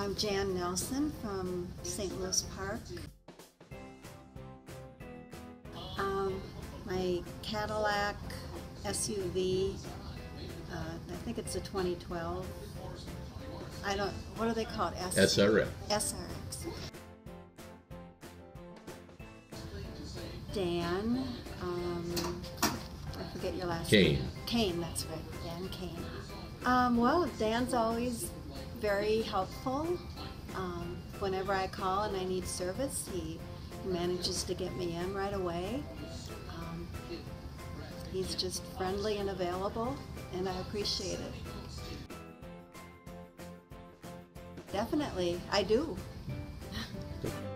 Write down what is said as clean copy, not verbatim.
I'm Jan Nelson from St. Louis Park. My Cadillac SUV, I think it's a 2012. What do they call it? SRX. SRX. Dan, I forget your last Kane. name. Kane, that's right, Dan Kane. Well, Dan's always very helpful. Whenever I call and I need service, he manages to get me in right away. He's just friendly and available, and I appreciate it. Definitely, I do.